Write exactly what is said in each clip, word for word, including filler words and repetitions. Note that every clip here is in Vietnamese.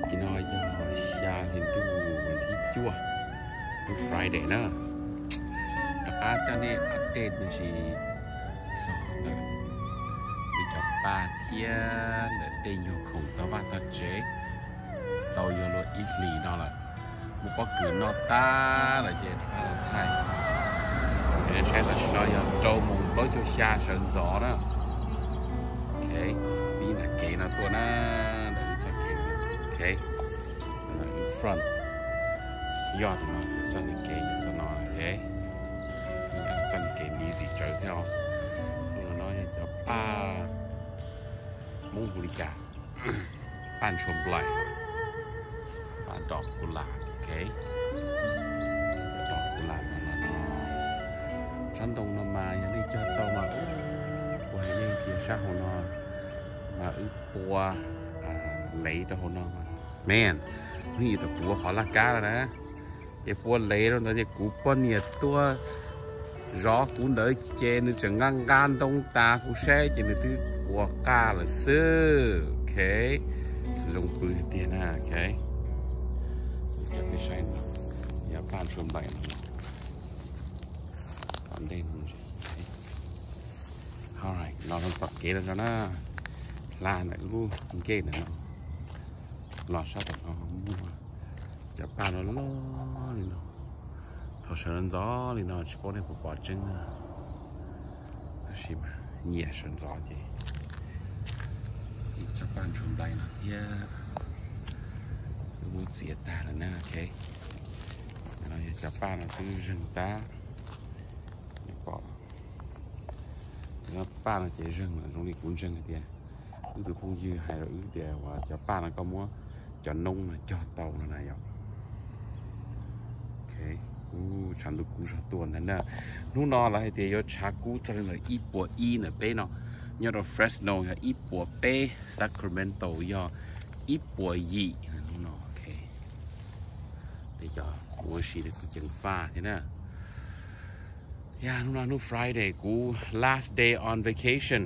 chỉ nói cho xa lên tuวันที่จั่ววัน Friday นะแล้วก็จะเนี่ยอัปเดตมันสิสอนเลยวิจับปลาเทียนเดินโยกของตะวันตกเจ๊เตาโยโรอิตาลีนั่นแหละมุกก็คือนอตาอะไรเจ๊ถ้าเราไทยเดี๋ยวใช้ตัวชิ้นน้อยโจมุงก็จะ下神走นะโอเคปีน่ะเก๋นะตัวน่ะเดี๋ยวจะเก๋นะโอเคแล้ว in front ยอดมาสั่นเก๋อยู่สั่นนอนโอเคสั่นเก๋มีสีเจอเท่าส่วนน้อยจะป้ามุ่งบริการป้านชมปลายป้าดอกกุหลาบโอเคดอกกุหลาบนั่นน่ะฉันตรงนั้นมาอย่างนี้จะต้องมาไว้ในเตียงชาหัวนอนมาอึปัวเละตัวหัวนอนแม่นนี่ตัวกูขอละก้าแล้วนะไอ้ปัวเละแล้วนะไอ้กูปัวเนี่ยตัวrõ cũng đỡ chê nên chẳng ngang gan đông ta cũng sẽ chỉ nên thứ của ca là sư ok dùng bự tiền à ok chắc cái sai nó nhà ban xuống bảy nó còn đây alright nó không bật kế được cho nó là này luôn kế này nó lò sao được nó mua nhà ban nó lo đi nó thọ sơn gió thì nó chỉ có nên phải bỏ chân à, gì mà nhẹ sơn gió chứ, cho bạn chụp lại nó kia, muốn diệt ta là na, ok, nó cho bạn nó cứ rừng ta, bỏ, nó bạn là chỉ rừng là trong này cũng rừng cái ư từ phong dư hay là ư để và cho bạn là có muốn cho nông là cho tàu nó này không, ok.ฉันดูกูชอบตัวนั้นนะนู่นนอละให้เดียวชากูจะเป็นอีปัวอีนะเป้เนาะยอดเฟรชโน่ค่ะอีปัวเป้ซัคราเมนโตยออีปัวยีนู่นนอโอเคเดี๋ยวกูชีเด็กกูจังฟ้าทีน่ะยานู่นนอนู่น Friday กู last day on vacation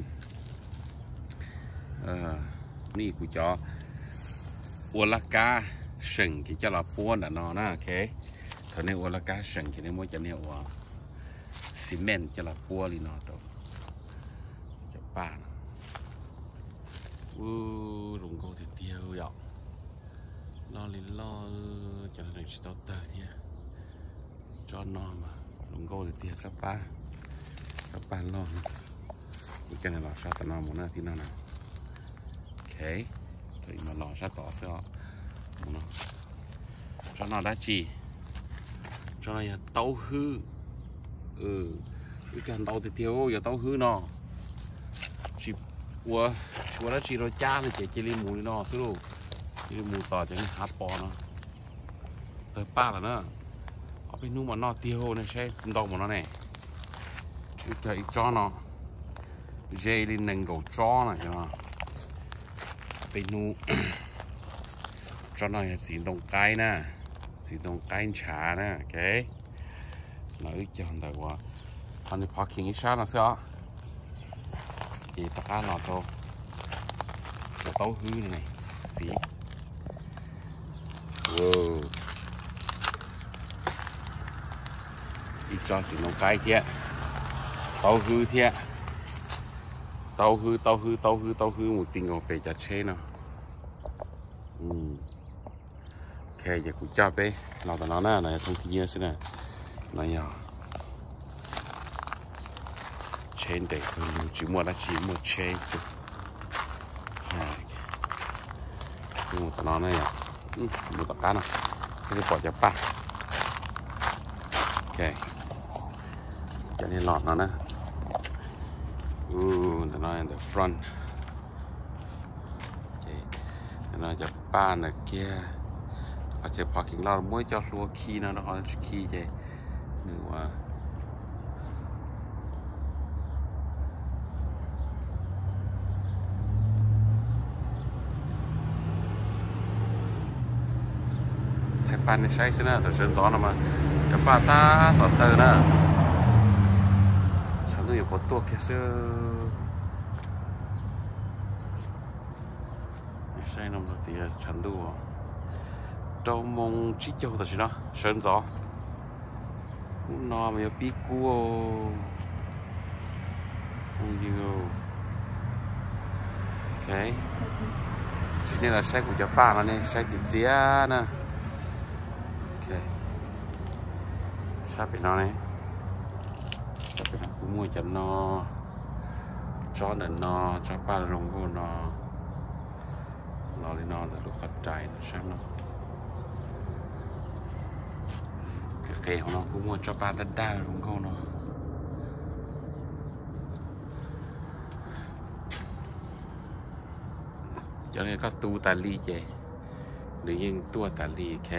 เออนี่กูจะอวลากาสิ่งที่จะเราป้วนอ่ะเนาะนะโอเคท่านี้ว่าละกาเสงที่นี่มันจะเนี่ยว่าซีเมนต์จะละปัวลีนอตัวจะป้านวู้ลงโกติเดียวหยอกรอลินรอจะนั่งชิโตเตอร์เนี่ยจอนนอนมาลงโกติเดียวจะป้าจะป้านรอมันจะเนี่ยรอชาตนอนหมดนะที่นั่นนะโอเคตัวอีมารอชาต่อเสื้อหมดนะจอนนอนได้จีcho này tàu hư ừ cái cần tàu thì thiếu giờ tàu hư nó chỉ qua chúa đã chỉ rồi cha thì chỉ chỉ đi mù nó xíu luôn đi mù tỏi cho nên hấp bò nó tới ba là nó ở bênนู้นmà nó tiêu này sẽ đau mà nó này cái thấy cho nó dây lên nền cầu cho này cho nó bênนู้นcho nó chỉ đồng cái nèสีตรงใกล้ชานะโอเคเราอีกจะหันได้ว่าตอนนี้พอคิงอีชานะเสียอีตะการหลอดโตจะเต้าหื้อนี่สีว้าวอีจอสีตรงใกล้เทียเต้าหื้อเทียเต้าหื้อเต้าหื้อเต้าหื้อเต้าหื้อหมูติงออกไปจะเช่เนาะอืมโอเคอย่ากูจับไปเราแต่เราหน้าหน่อยทงที่เยอะสินะนายอ่ะเชนเด็กคือจิมัวละจิมัวเชนสุดดูแต่เราเนี่ยอืมดูตะการนะไม่ได้ปล่อยจะป่ะโอเคจะนี่หลอดแล้วนะอู้แต่เราใน front โอเคแต่เราจะป้านะเกียอาจจะพอกินเราไม่จะรัวขี้นะเราเอาขี้ใจหรือว่าไทยปันใช้สินะแต่เชิญซ้อนออกมาจะป้าตาต่อเตอร์นะฉันต้องอยู่บนตัวแคสเซอร์ไม่ใช่น้องตีฉันดู đâu mong chỉ cho ta chỉ nó sơn gió nó mà biết cua không nhiều ok chỉ nên là xe của cháu ba là này xe chỉ dĩa nè ok sắp bị nó này sắp bị nó cũng mua cho nó cho nên nó cho ba là rồng của nó nó lên nó là lúc khát trái nó xem nó cái của nó cũng mua cho ba đất đai là rồng của nó cho nên có tu tà ly vậy tự nhiên tua tà ly ok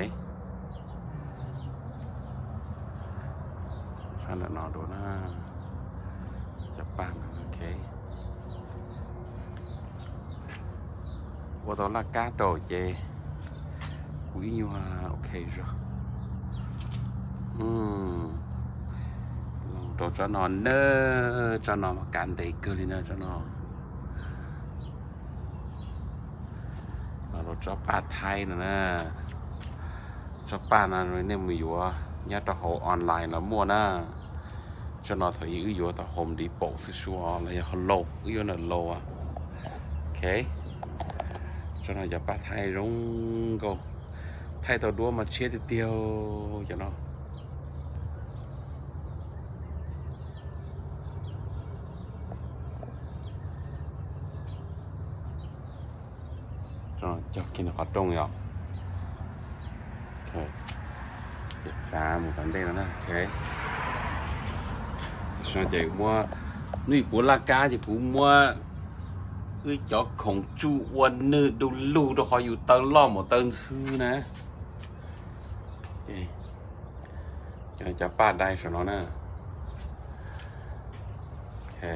sao là nó đồ nó Japan ok qua đó là cá đồ chê quý như ok rồi um đồ cho nó nơ cho nó mà cạn đầy cơ lên cho nó rồi cho ba thay nữa nè cho ba là rồi nên mình vừa nhớ cho họ online là mua nè cho nó thấy ưu dụ tao hôm đi bộ xíu xíu là họ lâu ưu dụ là lâu à ok cho nó giờ ba thay rung cô thay tao đua mà chia thì tiêu cho nó cho cho khi nó khó trông rồi ok cái xa một vấn đề nữa nè ok sao chị mua nuôi của la cá thì cũng mua cái chó khổng chu quân nữ đồ lù đồ họอยู่tận lo một tận sư nè ok cho cho ba đây cho nó nè ok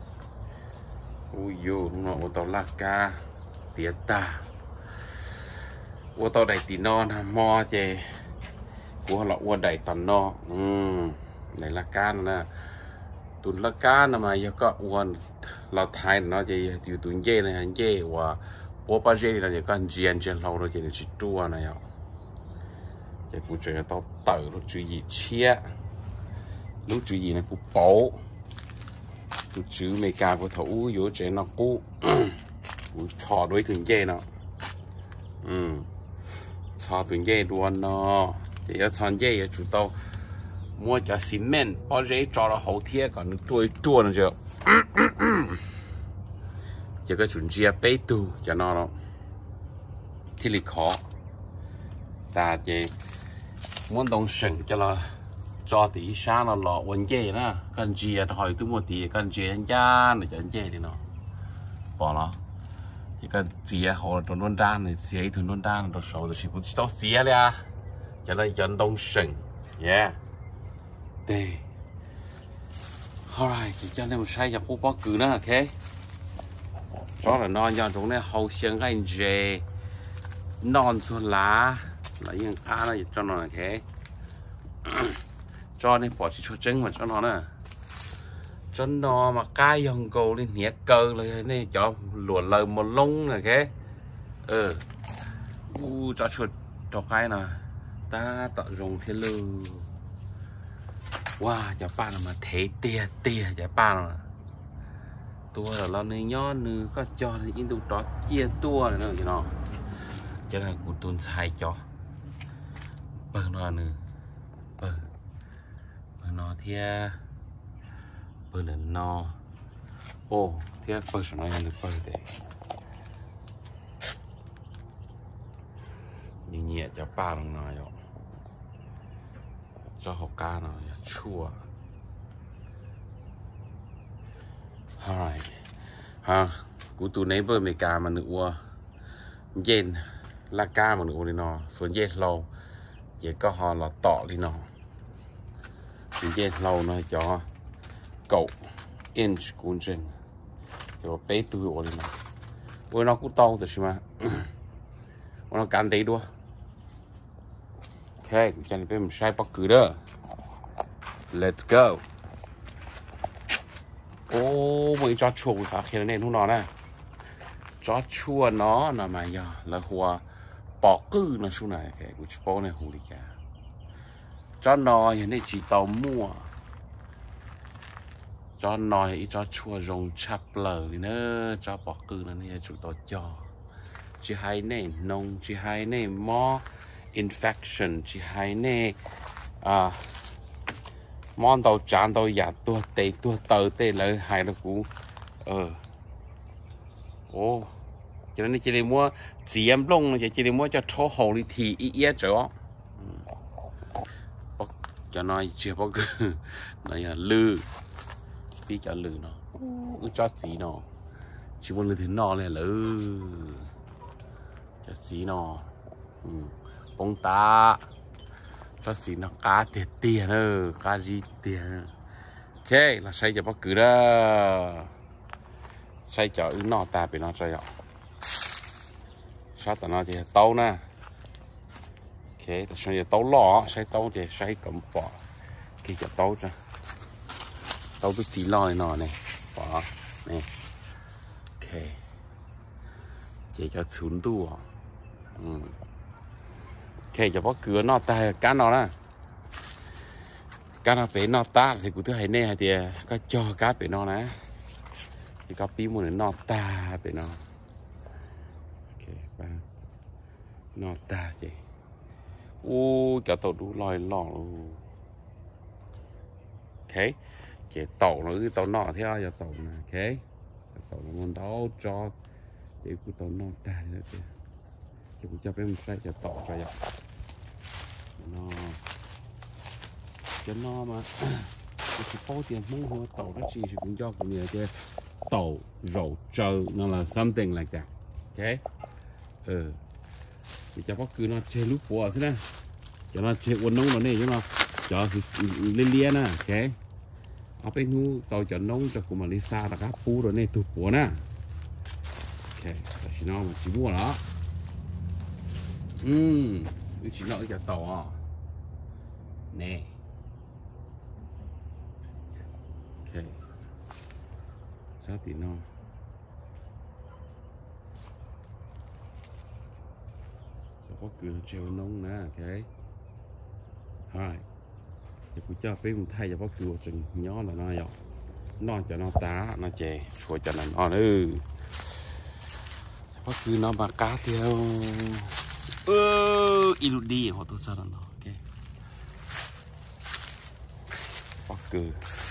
ui yo nó ô tô la cá tiệt ta ô tô đầy tì non mò chè của họ là ô đầy tần no um này là cá nè tuần lá cá nè mà giờ có uốnเราไทยเนาะจะอยู่ตุนเย่นะเย่ว่าปัวป้าเย่เราจะกันเจียนเจียนเราเราจะชิตัวนะยาวจะกูจะต้องเต่าลูกจุยเชี่ยลูกจุยนะกูโป๊กูจื้อเมกากูถอู้อยู่เจนกูกูชอด้วยถึงเย่เนาะอืมชอถึงเย่ด้วนเนาะจะ要ชอนเย่要จุด到mua cho cement bao giờ cho nó hậu thiên còn nó trôi trôi nó chưa chỉ có chuẩn chia bê tu cho nó đó thì là khó ta chỉ muốn đồng sừng cho nó cho tí sáng nó lọ vấn đề đó cần chia hỏi tôi mua tí cần chia anh cha này cho anh chia thì nó bỏ nó chỉ cần chia họ trong nón đan này chia từ nón đan nó sầu thì chỉ có tao chia ra cho nó dân đồng sừng yeah đây alright chỉ cho nên một sai nhập khu bó cử nữa ok đó là non do chúng này hậu xương cái dê non số lá là những cá này cho nó ok cho nên bỏ chỉ cho trứng mà cho nó nè cho nó mà cái dòng cầu lên nhẹ cơ lên này cho luồn lời một lông này ok ừ u cho chuột cho cái nè ta tạo dùng thiên lưu wow chả ba là mà thế tia tia chả ba là tua là lo này nhon nữa có cho nên in tụ đó chia tua nữa gì nó cho nên cụ tuôn sai cho bờ nó nữa bờ bờ nó thia bờ là nó ô thia bờ nóยังđược bờ đấy nhẹ nhẹ chả ba lần nào rồi cho học ca nó chua alright ha cú tu nấy với mấy cá mà nữa yen là cá mà nữa đi nó số yen lâu chỉ có họ là tọ đi nó yen lâu nó cho cậu inch cuốn chân rồi bé tu đi nó ôi nó cũng to rồi mà nó cắn đấy đua ok cho nên mình sai bắt cứ đó let's go ô mình cho chua sao khi nó nên không nó nè cho chua nó là mà giờ là hoa bỏ cứ nó xuống này cái của bố này hù đi cả cho nó hiện nay chỉ tàu mua cho nó thì cho chua rồng chắp lờ thì nữa cho bỏ cứ nó này chủ tàu cho chỉ hai này nông chỉ hai này mò infection chỉ hai này à món tàu chán tàu giả tua tê tua tờ tê lợi hai nó cũng ờ ô cho nên chỉ để mua chỉ em lông chỉ chỉ để mua cho thô hồ đi thì ý ý chỗ cho nó chưa bao giờ này là lư đi cho lư nó cứ cho gì nó chỉ muốn lư thì nó này lư cho gì nó bông ta cho gì nó cá tiền tiền nữa cá gì tiền ok là xây cho bác cứ đó xây cho ứng nó ta bị nó xây rồi sao tao nói thì tàu nè ok tao xây tàu lọ xây tàu thì xây cầm bỏ khi cho tàu cho tàu biết gì lo này nọ này bỏ này ok chỉ cho xuống tu à ừ. Ok cho bác cửa nó ta cá nó đó cá nó bé nó ta thì cũng thứ hai này thì có cho cá bé nó nè thì có bí muốn nó ta bé nó nó ta chị u cả tàu đủ lòi lò ok chị tàu nó cái tàu nọ theo giờ tàu nè ok tàu nó muốn tàu cho để cái tàu nó ta nữa kìa chị cũng cho bé một cái cho tàu cho vậy nó cho nó mà cái bao tiền muốn mua tàu đó chị cũng cho cũng như thế tàu rượu trâu nó là something like that ok ừ thì cho bác cứ nó chơi lúc bùa thế nè cho nó chơi quần nông nó này cho nó cho lên lia nè ok ở bên nu tàu cho nông cho cùng mà đi xa là các phu rồi này tụt bùa nè ok chỉ nó mà chỉ mua đó um chỉ nó cho tàu à nè ok sao thì nó có cửa treo nông nè ok hai thì cũng cho phép mình thay cho có cửa chừng nhỏ là nó dọc nó cho nó tá nó chè chua cho nó nữa có cửa nó mà cá theo ơ ilu đi họ tôi sao nó ok có cửa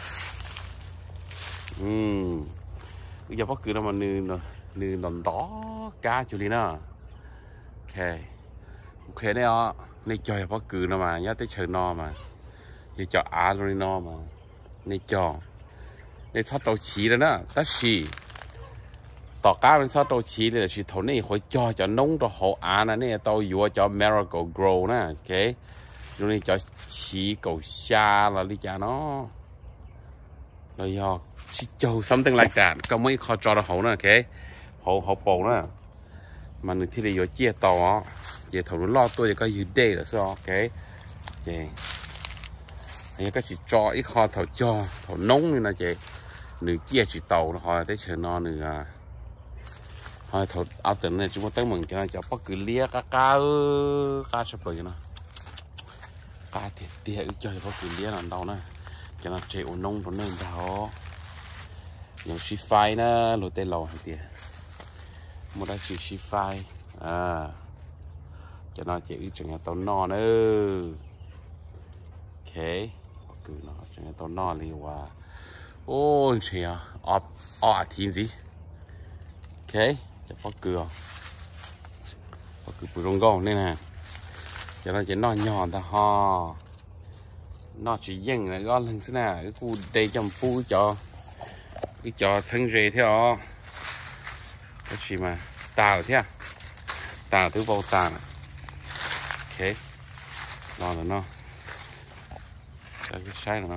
ừ bây giờ có cửa nó mà nư nư đòn đó cá chú lý nó ok ok đấy ạ này chơi bác cứ nó mà nhớ tới chơi nó mà này cho á rồi nó mà này cho này sát đầu chí đó nè tất gì tỏ cá bên sát đầu chí là chỉ thấu này phải cho cho nông cho hậu á nè này tao vừa cho miracle grow nè ok rồi này cho chí cầu xa là đi cho nó rồi giờ chỉ cho something like that có mấy khó cho nó hậu nè ok hậu hậu bầu nè mà người thì là vừa chia tàu chị thầu nó lo tôi thì có gì đây là sao ok chị anh có chỉ cho ít kho thầu cho thầu nóng như là chị nửa kia chỉ tàu nó hỏi tới chờ nó nửa à hỏi thầu áo tưởng này chúng ta tới mừng cho nó cho bắt cứ lia cá cá cá sắp rồi nó cá thiệt thiệt cho bắt cứ lia làm đâu nè cho nó chạy ổn nông ổn nên đó những xí phai nó lối tay lò hay tiệt một đại chỉ xí phai à cho nó chỉ chừng tàu no nữa ok cứ nó chừng tàu no đi qua ôi chị à ở ở thiên gì ok cho bác cửa bác cửa bùi rong gong đây nè cho nó chỉ nó nhỏ ta ho nó chỉ dừng là gom lần thế nào cái khu đây trong phu cho cái cho thân rề theo cái gì mà tàu thế à tàu thứ bao tàu ok nó là nó cái sai là nó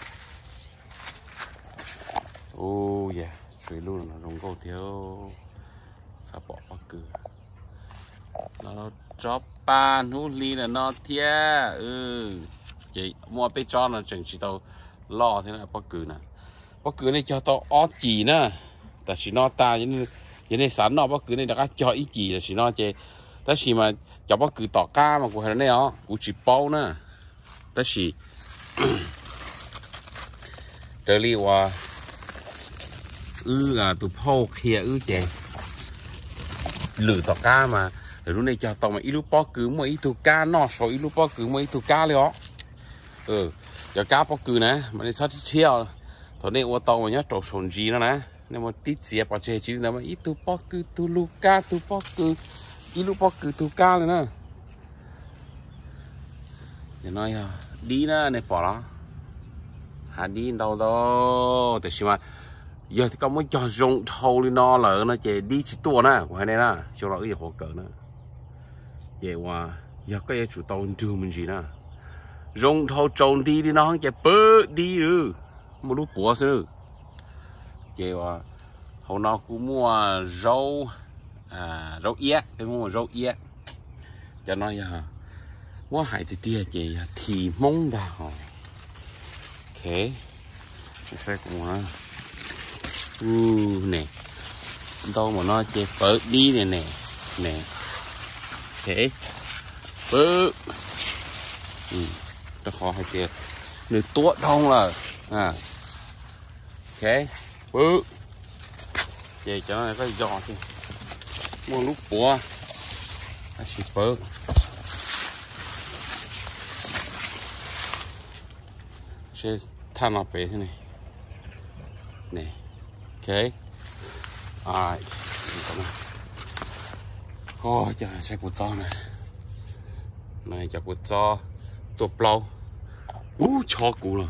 ô yeah suy luôn là rong câu thiếu sao bỏ bất cứ nó cho ba nút ly là nó thia ừ chị mua bé cho nó chẳng chỉ tao lo thế là bất cứ nè bất cứ này cho tao ót chỉ nè tại chỉ nó ta như như này sẵn nó bất cứ này đã cho ý chỉ là chỉ nó chơi แต่สิมาจะบอกคือต่อก้ามากูเห็นได้เหรอกูจีบเป้านะแต่สิเดลี่ว่าอื้ออ่ะตัวพ่อเคลียอื้อเจหรือต่อก้ามาเดี๋ยวรู้ในจะต่อมาอีลูกป้อคือมวยอีตัวก้านอสอีลูกป้อคือมวยอีตัวก้าเลยเหรอเออเดี๋ยวก้าป้อคือนะมันในชาติเชี่ยวตอนนี้ว่าต่อมาเนี้ยจบสนจีแล้วนะเนี่ยมันติดเสียปัจจัยชีวิตนะมันอีตัวป้อคือตัวลูกก้าตัวป้อคืออีลูกป้อคือตัวก้าเลยนะเดี๋ยวน้อยอ่ะดีนะในปอละหาดีเดาๆแต่ใช่ไหมgiờ thì có mấy trò rong thâu đi nó là nó chỉ đi chỉ tua nè của hai này nè cho nó cái gì khó cỡ nữa vậy qua giờ cái chủ tàu chưa mình gì nè rong thâu trồng đi đi nó chỉ bớt đi rồi một lúc bữa xưa vậy qua hồi nó cũng mua rau à rau yết cái mua rau yết cho nó giờ mua hải thì tia chị thì mong đào ok sẽ cũng nó u nè đâu mà nó chơi bớt đi nè nè nè thế bớt ừ nó khó hay tiền người tuột không là à thế bớt chơi cho nó cái giò chứ mua lúc búa nó chỉ bớt chơi than nó bé thế này nè ok alright oh trời xe của to này này cho của toตัวเปล่าอู้ชอกูเลย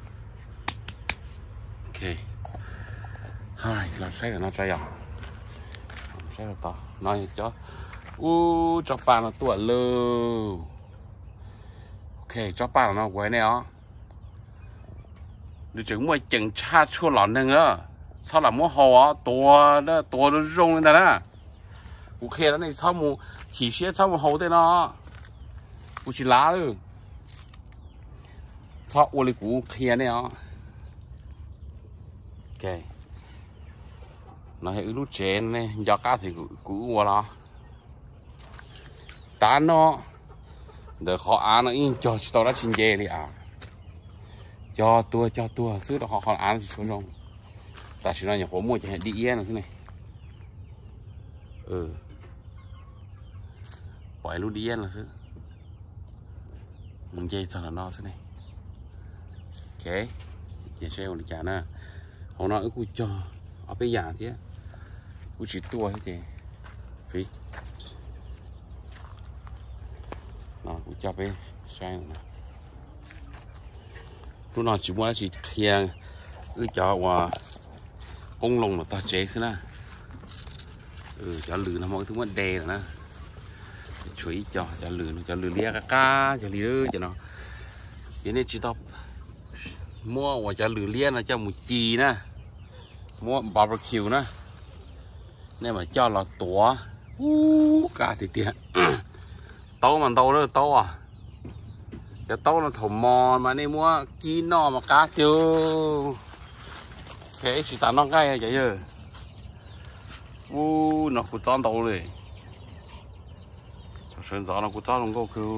โอเคอะไรเราใช้กับน้องใจอ่ะใช้เราต่อน้อยจ้ะอู้จอปลาเราตัวเลยโอเคจอปลาเราไว้เนี่ยอ๋อดูถึงมวยจังชาชั่วหลอนหนึ่งอ่ะsao là mua hồตัวđóตัวnó rung lên đó ok đó này sao mu chỉ xé sao mu hồ thế nóกูchỉ lá rồi sao ô li cũ kia này ó ok nó hay lúc trên này do cá thì cũ qua lo tán nó để họ ăn nó in cho tao đã chín dê đi à cho tua cho tua xứ đó họ họ ăn thì xuống rong ta chỉ nói nhà phố mua chỉ đi yên là thế này ừ quậy luôn đi yên là thế mình chơi sao là nó thế này ok chơi xe còn chả nè họ nói cứ cho ở bây giờ thế cứ chỉ tua thế thì phí nó cứ cho về xe này lúc nào chỉ muốn chỉ thiêng cứ cho qua công lồng là ta chế thế nè ừ cho lử là mọi thứ vấn đề rồi nè chuối cho cho lử cho lử lia cá cá cho lử cho nó thế nên chỉ tao mua và cho lử lia là cho một chì nè mua barbecue nè nên mà cho là tủa cả thì tiền tấu mà tấu đó tấu à cái tấu là thổ mò mà nên mua chi no mà cá tiêu thế chỉ tao nó cái vậy chứ u nó cũng tròn đầu rồi cho sơn gió nó cũng tròn luôn cô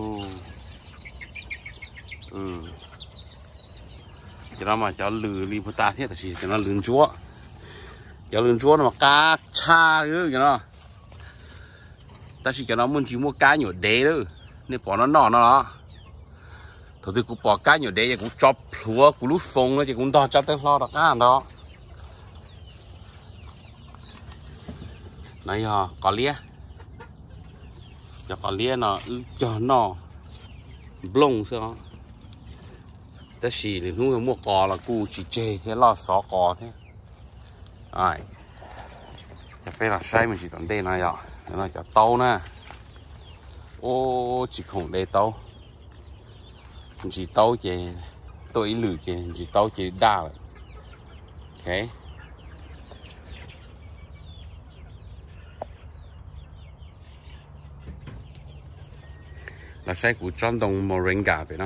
ừ cho nó mà cho lử li phụ ta thế là gì cho nó lử chúa cho lử chúa nó mà cá cha nữa cho nó ta chỉ cho nó muốn chỉ mua cá nhỏ đế nữa nên bỏ nó nọ nó thôi thì cũng bỏ cá nhỏ đế cũng chop lúa cũng lút phồng nữa thì cũng to cho tới lo được cá đó này à có lia cho có lia nó ư cho nó blong sao ta chỉ thì nuôi mua cò là cu chỉ chê thế lo xó cò thế ai cho phải là sai mình chỉ tận đây này à nó cho tàu nè ô chỉ không để tàu chỉ tàu chỉ tôi lử chỉ chỉ tàu chỉ đa rồi ok là sai của trong đồng moringa vậy nó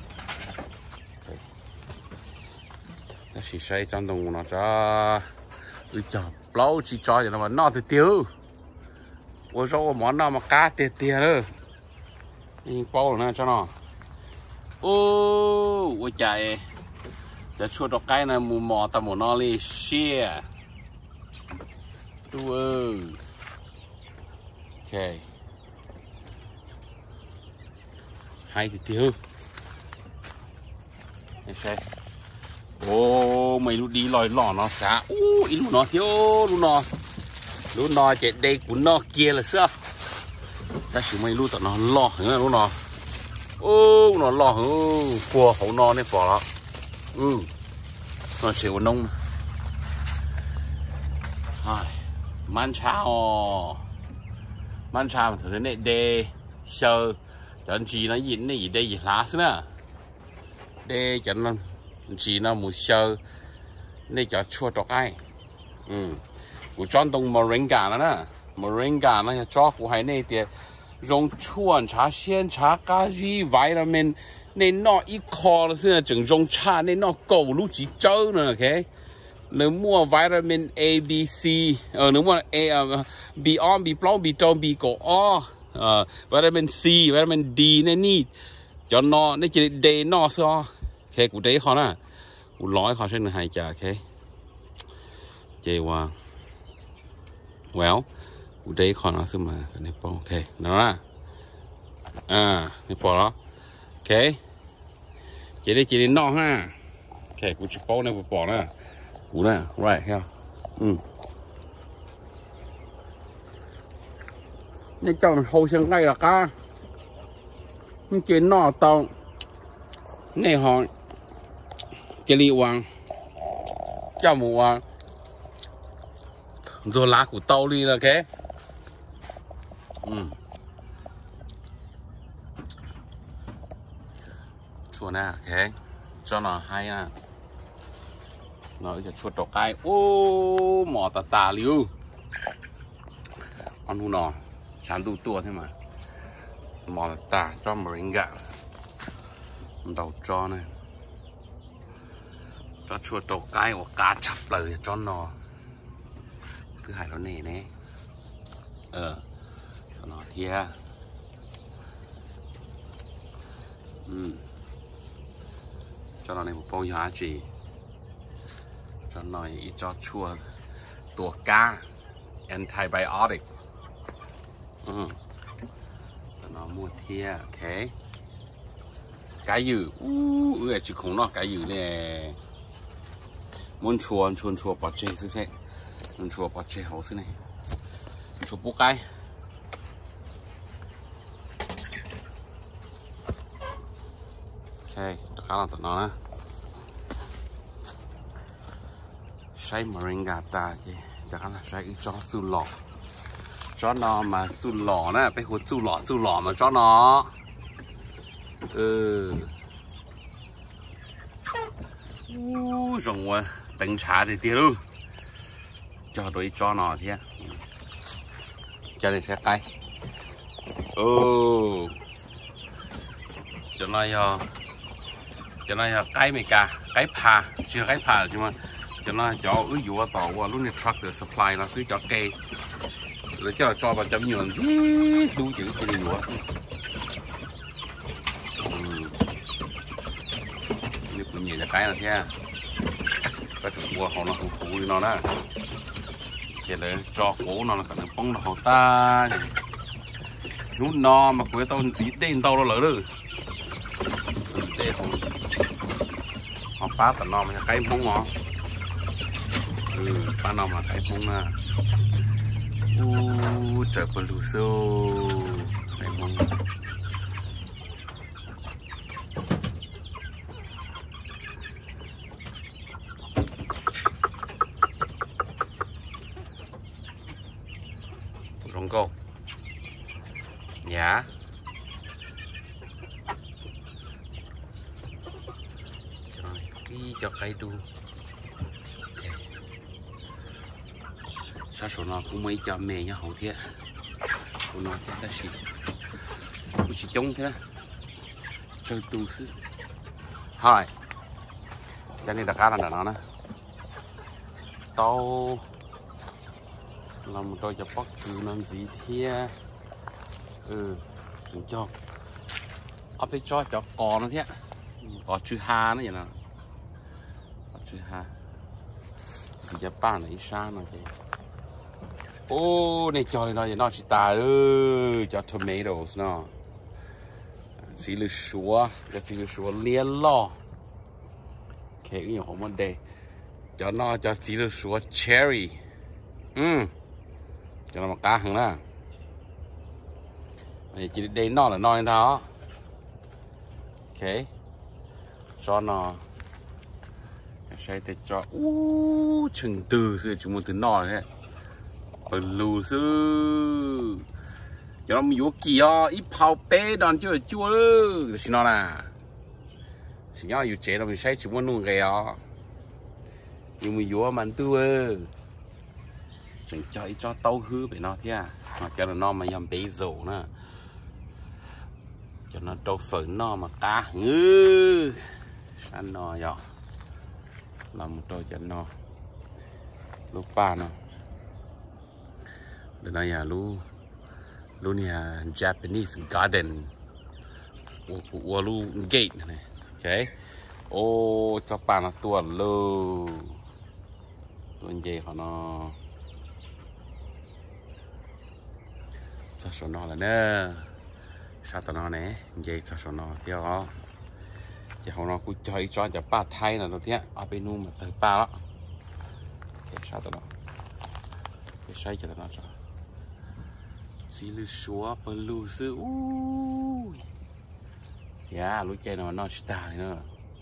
nó chỉ sai trong đồng nó cho ui chà lâu chỉ cho cho nó mà nó thì tiêu 我说我忙那么干爹爹了，你包了呢，这呢？哦，我家诶，这出到街呢，木毛到木那里些，对哦 ，OK， hai thì tiêu, này xem, ô mày lúc đi lòi lò nó xả, ô lúc nó thiếu lúc nó, lúc nó chạy đây cũng nó kia là sao? Ta chỉ mày lúc tao nó lò nữa lúc nó, ô nó lò hả, cua hậu nó này bỏ đó, ừ, nó chịu nông, ai, man chao, man chao thử đến đây để sờ. Chọn chỉ nó gì này gì đây gì lá xí nè, đây chọn nó chỉ nó mùi sơ, đây chọn chua trọc ai, ừ, của chọn đồng moringa nữa nè, moringa nó cho của hai này thì dùng chuan trà xiên trà cá gì vitamin nên nó ít khó là xí nè, chừng dùng trà nên nó cầu lúc chỉ trâu nữa, ok, nếu mua vitamin A, B, C, ờ nếu mua A, B on, B plus, B trong, B cổ O. Uh, vitamin C, vitamin D này nè, cho nó nó chỉ D nó sao, cái cụ đấy họ nè, cụ nói họ sẽ là hai chả cái, chơi qua, well, cụ đấy họ nó xem mà cái này bao, ok, nó là, à, cái bao đó, ok, chỉ để chỉ để nó ha, ok, cụ chụp bao này cụ bỏ nè, cụ nè, right, ha, ừ. Nên cho hậu sinh ngay là cá nhưng chuyện nó tao này họ cái li hoàng cho một hoàng rồi lá của tao đi là cái ừ. Chua nè cái cho nó hay à nóจะchua tao cái ô mỏ tà tà liu ăn hú nọ chán đủ tua thế mà mò tả cho moringa đầu cho này cho chua tổ cái của cá chập lời cho nó thứ hai nó nè nè ờ cho nó thia ừ cho nó này một bao giá trị cho nó ít cho chua tổ cá antibiotic ừ. Nó mua thia, ok. Cái gì? Ú, ơi chỉ không nó cái gì nè. Muốn chua, chua chua bỏ chế xí thế. Muốn chua bỏ chế hậu xí này. Chua bút cái. Ok, được khá là tận nó nè. Xay moringa ta chứ. Chắc là xay ít cho dù lọ. Cho nó mà chú lỏ nè, bây giờ chú lỏ chú lỏ mà cho nó, ừ, u rồng quá, đánh trả thì tiêu luôn, cho đôi cho nó thế, cho nên sẽ cay, ừ, cho nó giờ, cho nó giờ cay mày cả, cay phà, chưa cay phà chứ mà, cho nó cho ứ dụ tàu qua lúc này tractor supply nó xứ cho cây. Rồi cho cho vào chấm nhường gì đủ chữ cái gì nữa nếu cũng nhìn là cái là thế cái chủ của họ nó không phụ nó đó chỉ là cho cố nó là cần bông nó ta lúc nó mà cuối tao chỉ tên tao nó lỡ rồi tên họ họ phá tận nó mà cái bông nó ừ phá nó mà cái bông à u trời bờ lù xô này mong rong câu nhá đi cho cây đu sao số nó cũng mấy cho mẹ nhá hậu thiết của nó ta chỉ cũng chỉ trông thế đó chơi tu sư hỏi cho nên là cá là nó nè tao làm tôi cho bóc cứ làm gì thia ừ chúng cho ở bên cho cho cò nó thế có chữ ha nó vậy nào có chữ ha gì cho ba này sao nó vậy ô này cho này nó chỉ ta ơi cho tomatoes nó xí lư súa cho xí lư súa liên lo cái nhiều không vấn đề cho nó cho xí lư súa cherry ừ cho nó một cá hàng đó này chỉ đây nó là nó lên đó ok cho nó sẽ để cho u chừng từ sự chúng muốn từ nó đấy bự lù sư cho nó mua kia ít phao bé đòn chưa chua ư xin nó là xin nó yêu chế nó mình sẽ chúng muốn nuôi cái đó nhưng mà vô mình tu ư chẳng cho ít cho tàu hư để nó thế à mà cho nó mà yam bé dầu nè cho nó trâu phở nó mà cá ngư ăn nó vậy làm một trâu cho nó lúc ba nó đây là nhà lu lu nhà Japanese garden của lu gate này ok ô cho ba nó tua lu tuần gì họ nó sao số nó là nè sao tao nó nè vậy sao số nó theo đó chỉ họ nó cũng chơi cho cho ba thay là nó thế ở bên nu mà từ ba đó ok sao tao nó cái sai cho tao nó cho xí lư xúa bờ lù sư u yeah lũ chơi nó nó star nữa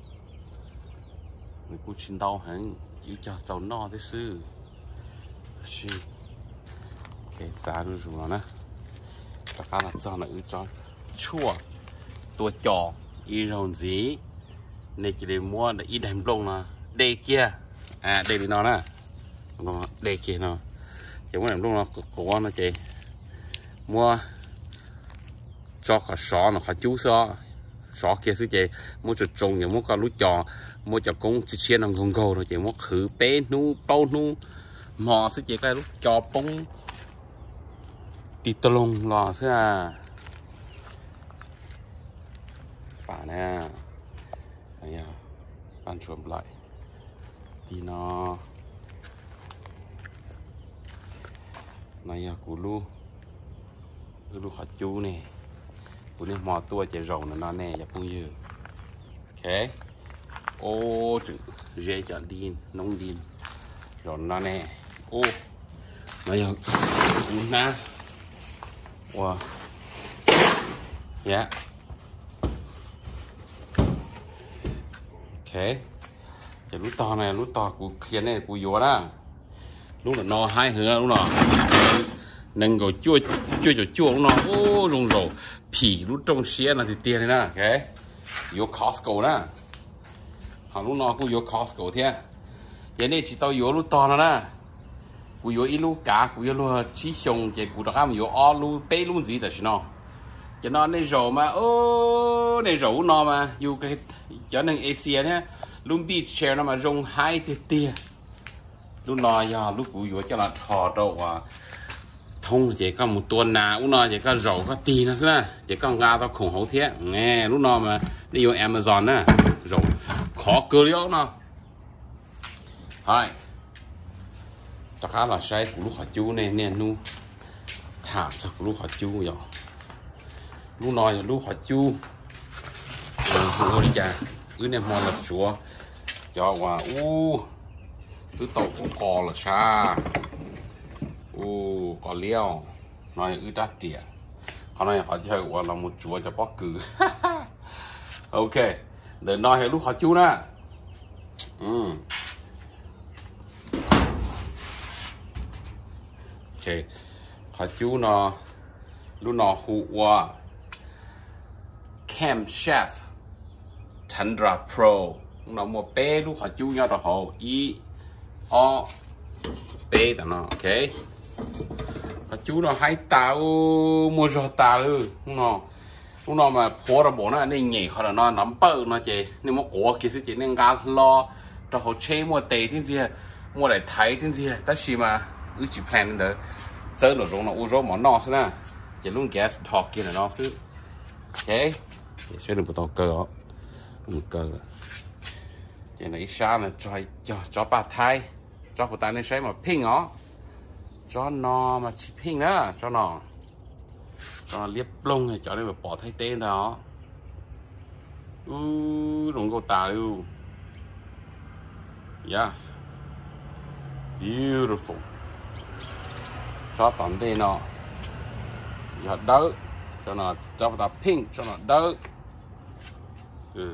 người cũng chín đau hẳn chỉ cho tao nó thế sư xí cái ta luôn rồi nè các bạn là cho nó ư cho chua tua chò y rồng gì này chỉ để mua để y đèn lông là đây kia à đây thì nó nè nó đây kia nó chỉ muốn đèn lông nó có nó chị mua cho cả sọ nó cả chú sọ sọ kia sư chị mua chuột trùng nhiều mua cả lú chò mua cho cũng chỉ chiên bằng gồng gầu rồi chị mua khử bé nu bao nu mò sư chị cái lú chò bông tít lông lò sư à bà nè này à ban chuột lại thì nó này à củ lu lu khó chú nè củ này mò tua chạy rầu nó nè và cũng như ok ô chữ dễ cho đi nông đi rồi nó nè ô này à củ na wow yeah ok cái lú to này lú to của kia này của vô đó lúc là no hai hứa lúc nào nâng cầu chua chua chua chua nó ô rồng rổ phỉ lúc trong xe là thì tiền này nè ok vô Costco nè họ lúc nào cũng vô Costco thế vậy này chỉ tao vô lúc to nè của vô ít lúc cá của vô lúc chỉ xong cái của đó mà vô all lúc bé lúc gì đó chứ nó cho nó này rổ mà ô này rổ nó mà vô cái cho nên Asia nhé luôn beach chair nó mà rong hai tiền tiền lúc nào giờ lúc của vô cho là thò đâu à thông chỉ có một tuần nào lúc nào chỉ có rổ có tiền nữa chứ chỉ có ngao tao khủng hậu thế nghe lúc nào mà đi vô Amazon nè rổ khó cơ liễu nó hai tất cả là sai của lúc họ chú này nè nu thả cho lúc họ chú rồi lúc nào là lúc họ chú rồi đi cha cứ nem hoa là chúa cho qua u cứ tàu cũng cò là xa u cò liêu nói ư đắt tiền còn này họ chơi qua là một chúa cho bóc cử ok để nói hết lúc họ chú nè ừ ok họ chú nó lúc nó hụ qua Camp Chef Tundra Pro nó một bé lúc họ chú nhau rồi họ y o bé đó nó ok họ chú nó hay tao mua cho tao luôn nó lúc nào mà phô ra bộ nó nên nhảy họ là nó nắm bự nó chị nên một cổ kia sẽ chỉ nên gạt lo cho họ chơi mua tệ thế gì mua để thấy thế gì ta chỉ mà ứ chỉ plan nữa sơ nó rong nó u rong món nọ xí nè chỉ luôn gas thọc kia là nó xứ ok để chơi được một tàu cờ đó một cờ rồi chỉ là ít xa là cho cho cho ba thai cho một tay nên xây mà pin nó cho nó mà chỉ pin nữa cho nó cho nó liếp lông thì cho nên mà bỏ thay tên đó u rồng câu tà luôn yes beautiful cho tận đây nó giờ đỡ cho nó cho ta pink cho nó đỡ ừ.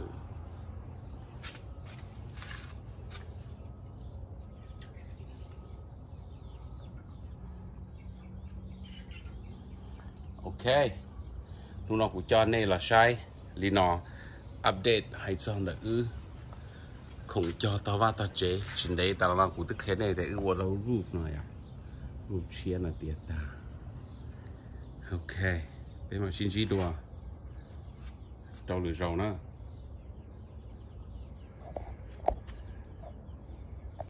Ok lúc nào cũng cho nên là sai lý nó update hay xong là ư không cho tao vào tao chế trên đấy tao làm cũng tức thế này để ư vào đâu roof này à roof chia là tiệt ta ok bên mà xin gì đùa đâu lửa dầu nữa